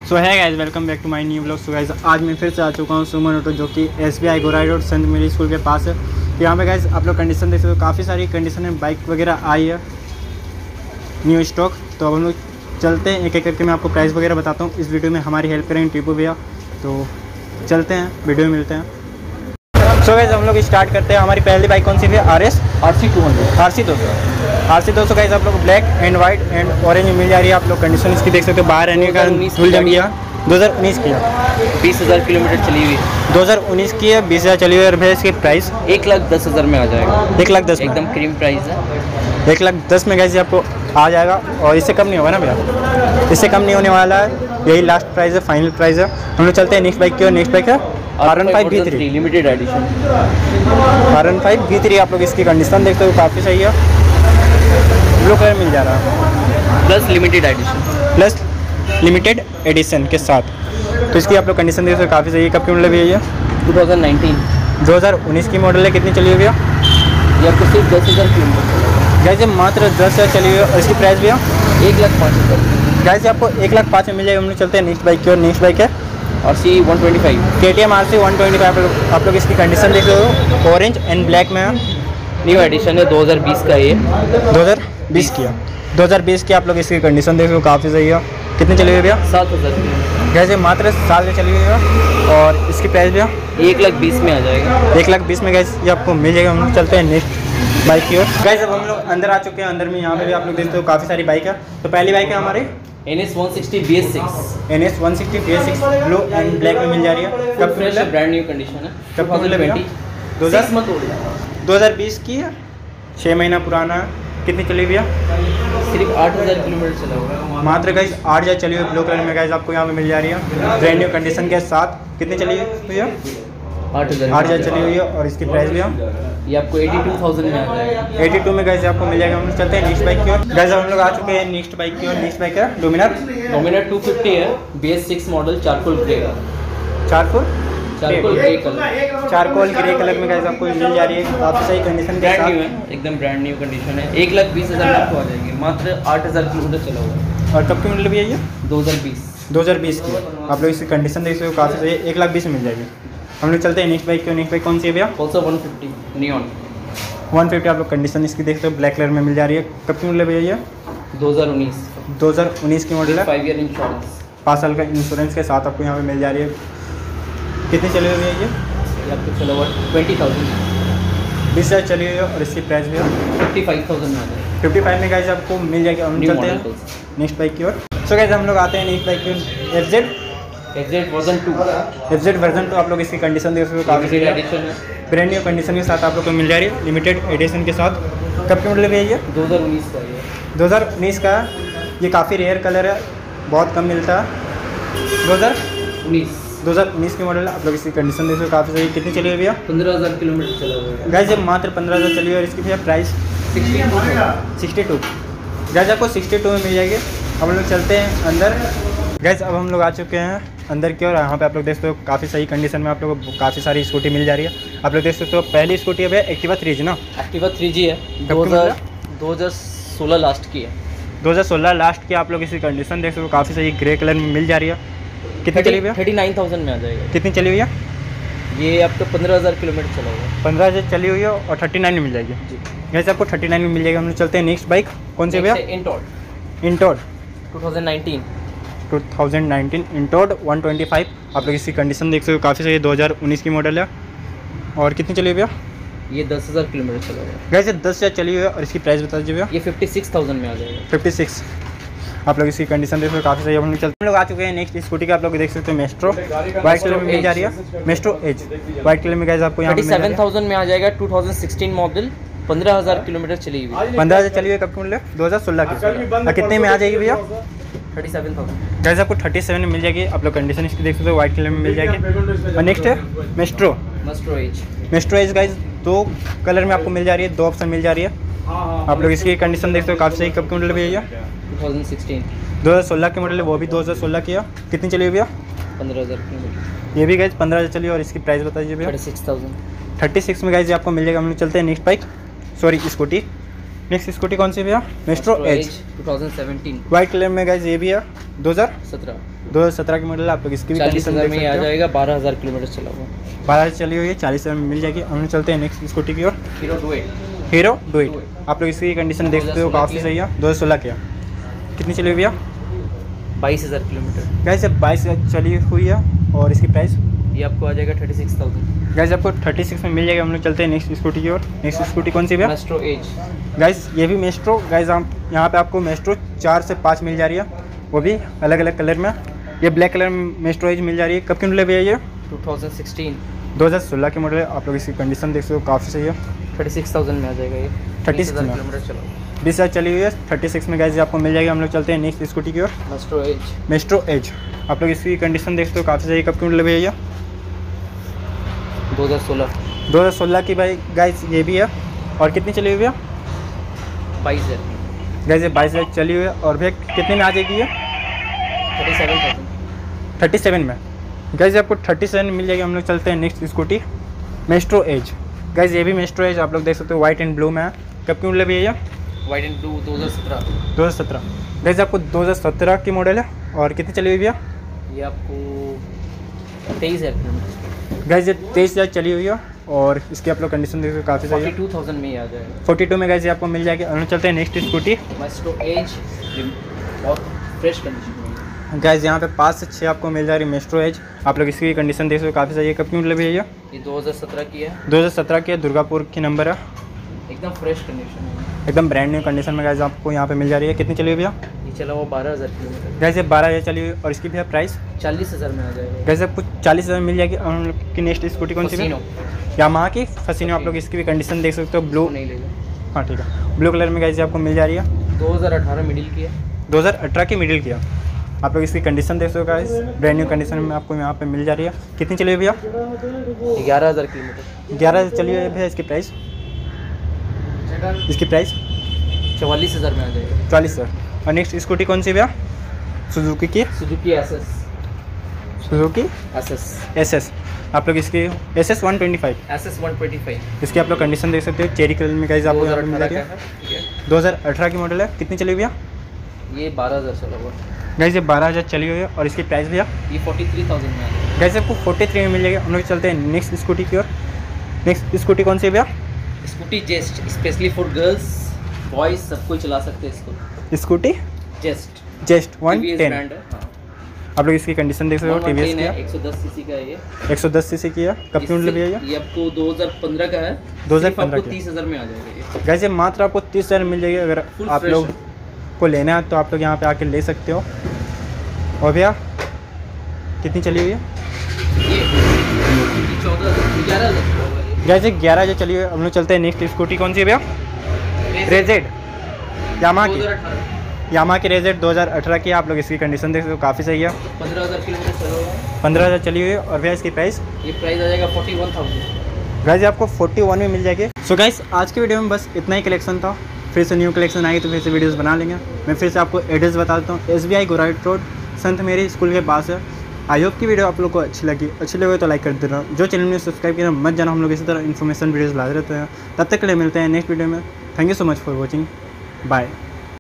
So hi guys, welcome back to my new blog. So guys, आज मैं फिर से आ चुका हूँ सुमन ऑटो, जो कि SBI गोराई रोड संत मेरी स्कूल के पास है। तो यहाँ पे गाइस आप लोग कंडीशन देख सकते हो, काफ़ी सारी कंडीशन है, बाइक वगैरह आई है न्यू स्टॉक। तो अब हम लोग चलते हैं एक एक करके, मैं आपको प्राइस वगैरह बताता हूँ। इस वीडियो में हमारी हेल्प करेंगे टीपू भैया। तो चलते हैं, वीडियो में मिलते हैं। सो गाइस, हम लोग स्टार्ट करते हैं। हमारी पहली बाइक कौन सी है? RC 200 गाइस आप लोग black and white and orange मिल जा रही है। आप लोग कंडीशन इसकी देख सकते हो, बाहर रहने का धूल जम गया। 2019 की है, 20,000 किलोमीटर चली हुई। 2019 की है, 20,000 चली हुई है। और भैया इसकी प्राइस 1,10,000 में आ जाएगा। 1,10,000 एकदम क्रीम प्राइस है। 1,10,000 में गाइस आपको आ जाएगा। और इससे कम नहीं होगा ना भैया? इससे कम नहीं होने वाला है, यही लास्ट प्राइस है, फाइनल प्राइस है। हम लोग चलते हैं नेक्स्ट बाइक की और। नेक्स्ट बाइक है R15 V3 limited edition. R15 V3 आप लोग इसकी कंडीशन देखते हो, काफ़ी सही है। ब्लू कलर मिल जा रहा है, plus limited edition. Plus limited edition के साथ। तो इसकी आप लोग कंडीशन देखते हो, काफ़ी सही है। कब की मॉडल है ये? 2019 की मॉडल है। कितनी चली हुई भैया? ये आपको सिर्फ 10,000 किलोमीटर गैस मात्र 10,000 चली हुई है। और इसकी प्राइस भैया 1,05,000। गैस आपको 1,05,000 में मिल जाएगी। हम लोग चलते हैं नेक्स्ट बाइक की और। नेक्स्ट बाइक है RC 125। KTM RC 125। आप लोग इसकी कंडीशन देख रहे हो, ऑरेंज एंड ब्लैक में है। न्यू एडिशन है, 2020 का ये। 2020 की है। 2020 की आप लोग इसकी कंडीशन देख रहे हो, काफ़ी सही है। कितनी चली हुई भैया? 7,000 किलोमीटर। गैस मात्र 7 से चली हुई है। और इसकी प्राइस भैया 1,20,000 में आ जाएगा। 1,20,000 में गैस ये आपको मिल जाएगा। हम लोग चलते हैं नेक्स्ट बाइक की ओर। गैस अब हम लोग अंदर आ चुके हैं। अंदर में यहाँ पे भी आप लोग देखते हो काफ़ी सारी बाइक है। तो पहली बाइक है हमारी NS 160 BS6। NS 160 BS6 blue and black में मिल जा रही है। कब फ्रेश है, ब्रांड न्यू कंडीशन है। कब 2020 2020 की है, 6 महीना पुराना है। कितनी चली भैया? सिर्फ 8,000 किलोमीटर चला हुआ। मात्र गाइस 8,000 चली हुई। ब्लू कलर में गाइस आपको यहाँ पे मिल जा रही है, ब्रांड न्यू कंडीशन के साथ। कितनी चली हुई भैया? 8,000 चली हुई है। और इसकी प्राइस भैया ये आपको 82,000 में आ जाएगा। 82 में गाइस आपको मिल जाएगा। हम लोग चलते हैं नेक्स्ट बाइक की ओर। गाइस हम लोग आ चुके हैं नेक्स्ट बाइक की ओर। नेक्स्ट बाइक है डोमिनर 250 है, BS6 मॉडल, चारकोल ग्रे का। Charcoal grey colour. Charcoal grey colour में गाइस आपको मिल जा रही है, काफ़ी सही कंडीशन के ब्रांड साथ। न्यू है, एकदम ब्रांड न्यू कंडीशन है। 1,20,000 में आपको आ जाएगी। मात्र 8,000 किलोमीटर चला हुआ है। और कब की मॉडल भैया ये? 2020 की। आप लोग इसकी कंडीशन देख सकते हो, काफ़ी सही है। 1,20,000 में मिल जाएगी। हम लोग चलते हैं नेक्स्ट बाइक की। नेक्स्ट बाइक कौन सी है भैया? Also 150 neon 150। आप लोग कंडीशन इसकी देखते हो, ब्लैक कलर में मिल जा रही है। कब की मॉडल है भैया ये? 2019 की मॉडल है। 5 ईयर इंश्योरेंस, 5 साल का इंश्योरेंस के साथ आपको यहाँ पे मिल जा रही है। कितनी चली हुई है ये? आपको चला हुआ 20,000 20,000 चली हुई है। और इसकी प्राइस भी 55,000 में आ जाएगी। 55 में गाइस आपको मिल जाएगी। हम चलते हैं नेक्स्ट बाइक की ओर। सो गाइस हम लोग आते हैं नेक्स्ट बाइक की ओर। FZ version 2। आप लोग इसकी कंडीशन देख सकते हो, काफ़ी सही एडिशन है, ब्रांड न्यू कंडीशन के साथ आप लोग को मिल जा रही है, लिमिटेड एडिशन के साथ। कब की मॉडल है ये? 2019 का ये। 2019 का। ये काफ़ी रेयर कलर है, बहुत कम मिलता है। 2019 की मॉडल है। आप लोग इसकी कंडीशन देख सकते हो, काफ़ी सही। कितनी चली हुई भैया? 15,000 किलोमीटर चला हुआ है। गाइस ये मात्र 15,000 चली हुई है। और इसकी भैया प्राइस 62। गाइस आपको 62 में मिल जाएगी। अब हम लोग चलते हैं अंदर। गाइस अब हम लोग आ चुके हैं अंदर की ओर। यहाँ पे आप लोग देख सकते हो, काफ़ी सही कंडीशन में आप लोगों को काफ़ी सारी स्कूटी मिल जा रही है। आप लोग देख सकते हो, पहली स्कूटी है भैया Activa 3G ना? Activa 3G है, 2016 लास्ट की है। 2016 लास्ट की। आप लोग इसकी कंडीशन देख सकते हो, काफ़ी सही ग्रे कलर में मिल जा रही है। कितनी चली भैया? 39,000 में आ जाएगा। कितनी चली हुई है? ये आपका 15,000 किलोमीटर चला हुआ है। 15,000 चली हुई है। और 39 में मिल जाएगी। जैसे आपको 39 में मिल जाएगा। हम लोग चलते हैं नेक्स्ट बाइक कौन सी भैया? इंटोड 2019 इंटोड 125। आप लोग इसकी कंडीशन देख सकते हो, काफ़ी सही 2019 की मॉडल है। और कितनी चली हुई भैया? ये 10,000 किलोमीटर चला हुआ है। वैसे 10,000 चली हुई है। और इसकी प्राइस बता दीजिए भैया? ये 56,000 में आ जाएगा। 56। आप लोग इसकी कंडीशन देख सकते हो, काफ़ी सही। हम लोग आ चुके हैं नेक्स्ट स्कूटी का। आप लोग देख सकते हो मेस्ट्रो वाइट कलर में मिल जा रही है। मेस्ट्रो एज वाइट कलर में गाइस आपको यहाँ 37,000 में आ जाएगा। 2016 मॉडल, 15,000 किलोमीटर चली हुई। 15,000 चली हुई है। कब की मॉडल है? 2016 की। कितने में आ जाएगी भैया? 37,000। गाइस आपको 37 में मिल जाएगी। आप लोग कंडीशन इसकी देख सकते हो, वाइट कलर में मिल जाएगी। और नेक्स्ट है मेस्ट्रो एज गाइस, 2 कलर में आपको मिल जा रही है, 2 ऑप्शन मिल जा रही है। आप लोग इसकी कंडीशन देख सकते हो, काफ़ी सही। कब की मॉडल है भैया? 2016 की मॉडल है, वो भी 2016 की है। कितनी चली हुई भैया? 15,000 किलोमीटर। ये भी गाइस 15,000 चली। और इसकी प्राइस बता दीजिए भैया? 36 में गाइस आपको मिल जाएगा। हम लोग चलते हैं next bike, sorry scooty. Next scooty कौन सी भैया? मेस्ट्रो एज 2017 वाइट कलर में गाइस, ये भी है 2017 2017 की मॉडल है। आप लोग इसकी भी 40,000 में ही आ जाएगा, 12,000 किलोमीटर चला हुआ। 12 चली हुई है, 40,000 में मिल जाएगी। हम चलते हैं नेक्स्ट स्कूटी की ओर। हीरो डुएट आप लोग इसकी कंडीशन देख सकते हो, काफ़ी सही है। 2016 की है। कितनी चली हुई है? 22,000 किलोमीटर। गैस 22,000 चली हुई है और इसकी प्राइस ये आपको आ जाएगा 36,000। गैस आपको 36 में मिल जाएगा। हम लोग चलते हैं नेक्स्ट स्कूटी की ओर। नेक्स्ट स्कूटी कौन सी है? Maestro edge. गैस ये भी मेस्ट्रो। गैस हम यहाँ पे आपको मेस्ट्रो 4 से 5 मिल जा रही है, वो भी अलग अलग कलर में। ये ब्लैक कलर में मेस्ट्रो एज मिल जा रही है। कब की मॉडल है भैया ये? 2016 की मॉडल है। आप लोग इसकी कंडीशन देख सकते हो, काफ़ी सही है। 36,000 में आ जाएगा ये। 36,000 किलोमीटर चला। 20,000 चली हुई है। 36 में गैस आपको मिल जाएगा। हम लोग चलते हैं नेक्स्ट स्कूटी की ओर। मेस्ट्रो एज आप लोग इसकी कंडीशन देख सकते हो, काफ़ी सही। कब की मॉडल है भैया? 2016 की भाई गाइस ये भी है। और कितनी चली हुई है? 22,000। गैस ये 22,000 चली हुई है। और भैया कितने में आ जाएगी ये? 37 में। गैस आपको 37 में मिल जाएगी। हम लोग चलते हैं next scooty Maestro edge. Guys ये भी मेस्ट्रो एज आप लोग देख सकते हो, वाइट एंड ब्लू में है। कब की मॉडल है भैया? White and blue 2017। गैस आपको 2017 की मॉडल है। और कितनी चली हुई भैया? ये आपको 23,000 किलोमीटर। गैस ये 23,000 चली हुई है। और इसकी आप लोग कंडीशन देखो, काफ़ी सही है। 42,000 में ही आ जाएगा। 42 में गैस ये आपको मिल जाएगी। हम चलते हैं नेक्स्ट स्कूटी मेस्ट्रो एज। बहुत फ्रेश कंडीशन में। गैस यहाँ पे 5 से 6 आपको मिल जा रही है मेस्ट्रो एज। आप लोग इसकी कंडीशन देख सकते हो, काफ़ी सही है। कब की मॉडल है भैया? ये 2017 की है। 2017 की है। दुर्गापुर की नंबर है। एकदम फ्रेश कंडीशन है, एकदम ब्रांड न्यू कंडीशन में गैस आपको यहाँ पे मिल जा रही है। कितनी चली हुई भैया? ये चला वो 12,000 किलोमीटर। गैस ये 12,000 चली हुई। और इसकी भैया प्राइस 40,000 में आ जाएगा। गैस आपको 40,000 मिल जाएगी। हम लोग की नेक्स्ट स्कूटी कौन सी है? यामाहा की फसीनो। आप लोग इसकी भी कंडीशन देख सकते हो, ब्लू। नहीं लेगा। हाँ ठीक है, ब्लू कलर में गैस आपको मिल जा रही है। 2018 मिडिल की है। 2018 की मिडिल किया। आप लोग इसकी कंडीशन देख सकते हो गाइस, ब्रांड न्यू कंडीशन में आपको यहाँ पे मिल जा रही है। कितनी चली हुई भैया? 11,000 किलोमीटर। 11,000 चली हुई है भैया। इसकी प्राइस 44,000 में आ जाएगा। 44,000। और नेक्स्ट स्कूटी कौन सी भैया? सुजुकी की सुजुकी एसएस। Suzuki SS. आप लोग इसकी एसएस 125 इसकी आप लोग कंडीशन देख सकते हो, चेरी कलर में गाइस आपको यहाँ पे मिल जा रही है। 2018 की मॉडल है। कितनी चली हुई भैया? ये 12,000 चला हुआ गाइस ये 12,000 चली हुई है। और इसकी प्राइस भैया? ये 43,000 में आ जाएगा। गाइस आपको 43 में मिल जाएगा। हम लोग चलते हैं नेक्स्ट स्कूटी की ओर। नेक्स्ट स्कूटी कौन सी है भैया? Scooty zest, specially for girls boys सब कोई चला सकते हैं इसको। Scooty zest 110। आप लोग इसकी कंडीशन देख सकते हो, टीवीएस की है। 110 सीसी का है ये। 110 सीसी की है। कब की मॉडल भैया? ये आपको 2015 का है। 2015 का। 30,000 में आ जाएगा ये। गाइस ये मात्र आपको 30,000 मिल जाएगी। अगर आप लोग को लेना है तो आप लोग यहाँ पे आके ले सकते हो। और भैया कितनी चली हुई है? ये 11,000 गाइस ये 11,000 चली हुई है। हम लोग चलते हैं नेक्स्ट स्कूटी कौन सी है भैया? रेजेड यामाहा की रेजेड 2018 की है। आप लोग इसकी कंडीशन देख सकते हो, काफ़ी सही है। 15,000 किलोमीटर चला हुआ है। 15,000 चली हुई है। और भैया इसकी प्राइस? ये प्राइस आ जाएगा 41,000। गाइस आपको 41 में मिल जाएगी। सो गाइस आज की वीडियो में बस इतना ही कलेक्शन था। फिर से न्यू कलेक्शन आएगी तो फिर से वीडियोस बना लेंगे। मैं फिर से आपको एड्रेस बता देता हूँ। SBI गोराइट रोड संत मेरी स्कूल के पास है। आई होप की वीडियो आप लोग को अच्छी लगे तो लाइक कर देना। जो चैनल में सब्सक्राइब किया मत जाना। हम लोग इसी तरह इन्फॉर्मेशन वीडियोस लाते रहते हैं। तब तक के लिए मिलते हैं नेक्स्ट वीडियो में। Thank you so much for watching. Bye.